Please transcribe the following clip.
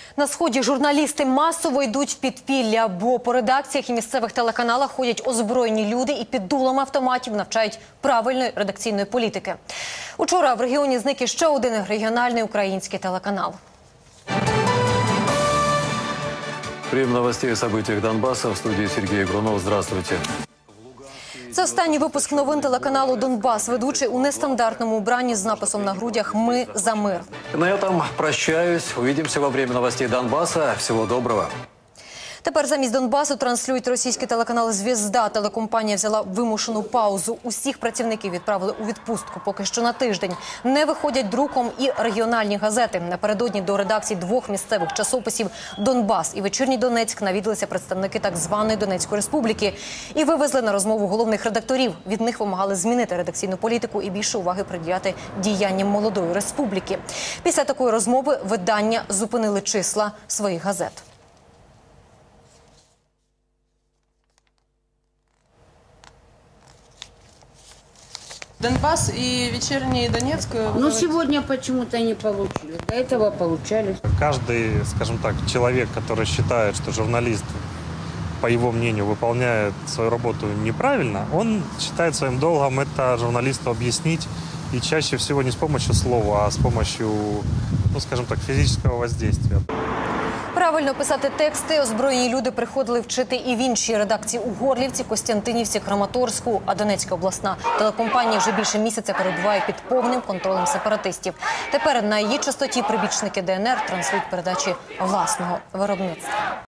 На Сході журналісти масово йдуть в підпілля, бо по редакціях і місцевих телеканалах ходять озброєні люди і під дулами автоматів навчають правильної редакційної політики. Учора в регіоні зник іще один регіональний український телеканал. Прием новостей о событиях Донбасса. В студии Сергей Грунов. Здравствуйте. Це останній випуск новин телеканалу «Донбас». Ведучий у нестандартному убранні з написом на грудях «Ми за мир». На этом прощаюсь. Увидимся во время новостей Донбасса. Всего доброго. Тепер замість Донбасу транслюють російський телеканал «Звізда». Телекомпанія взяла вимушену паузу. Усіх працівників відправили у відпустку поки що на тиждень. Не виходять друком і регіональні газети. Напередодні до редакцій двох місцевих часописів «Донбас» і «Вечірній Донецьк» навідалися представники так званої Донецької республіки і вивезли на розмову головних редакторів. Від них вимагали змінити редакційну політику і більше уваги приділяти діянням молодої республіки. Після такої розмови видання зупинили числа своїх газет. Донбасс и вечерний Донецк. Но сегодня почему-то не получили. До этого получали. Каждый, скажем так, человек, который считает, что журналист, по его мнению, выполняет свою работу неправильно, он считает своим долгом это журналисту объяснить. И чаще всего не с помощью слова, а с помощью, ну, скажем так, физического воздействия. Правильно писати тексти озброєні люди приходили вчити і в інші редакції у Горлівці, Костянтинівці, Краматорську, а Донецька обласна телекомпанія вже більше місяця перебуває під повним контролем сепаратистів. Тепер на її частоті прибічники ДНР транслюють передачі власного виробництва.